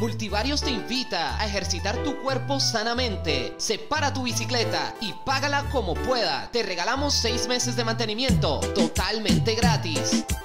Multivarios te invita a ejercitar tu cuerpo sanamente. Separa tu bicicleta y págala como pueda. Te regalamos 6 meses de mantenimiento totalmente gratis.